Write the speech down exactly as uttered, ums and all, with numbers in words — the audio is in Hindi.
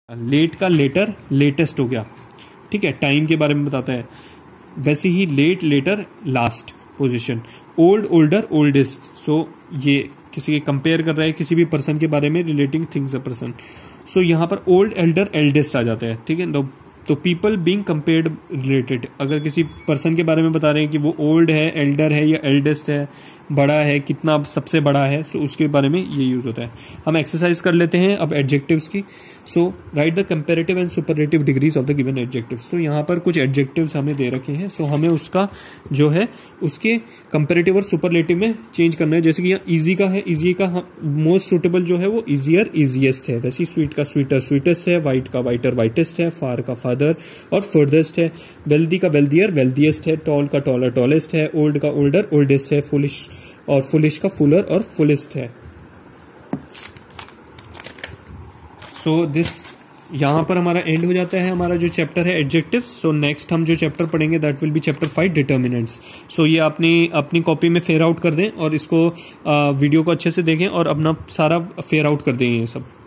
लेट का लेटर लेटेस्ट हो गया, ठीक है, टाइम के बारे में बताता है। वैसे ही late later last position, old older oldest, so ये किसी के कंपेयर कर रहा है किसी भी पर्सन के बारे में, relating things a person. So यहाँ पर ओल्ड एल्डर एल्डेस्ट आ जाता है, ठीक है। तो तो पीपल बीइंग कंपेयर्ड रिलेटेड, अगर किसी पर्सन के बारे में बता रहे हैं कि वो ओल्ड है, एल्डर है या एल्डेस्ट है, बड़ा है, कितना सबसे बड़ा है, सो उसके बारे में ये यूज होता है। हम एक्सरसाइज कर लेते हैं अब एडजेक्टिव्स की। So write the comparative and superlative degrees of the given adjectives. तो यहाँ पर कुछ एडजेक्टिव्स हमें दे रखे हैं, सो हमें उसका जो है उसके कंपैरेटिव और सुपरलेटिव में चेंज करना है। जैसे कि यहाँ ईजी का है, ईजी का मोस्ट सुटेबल जो है वो ईजियर ईजिएस्ट है, वैसे ही स्वीट का स्वीटर स्वीटेस्ट है, वाइट का वाइटर वाइटेस्ट है, फार का फादर और फर्दरेस्ट है, वेल्दी का वेल्दियर वेल्दिएस्ट है, टॉल का टॉलर टॉलेस्ट है, ओल्ड का ओल्डर ओल्डेस्ट है, फुलिश और फुलिश का फुलर और फुलेस्ट है। सो so, दिस यहाँ पर हमारा एंड हो जाता है हमारा जो चैप्टर है एडजेक्टिव्स। सो नेक्स्ट हम जो चैप्टर पढ़ेंगे that will be chapter five determinants. So ये अपनी अपनी कॉपी में फेयर आउट कर दें और इसको आ, वीडियो को अच्छे से देखें और अपना सारा फेयर आउट कर दें ये सब।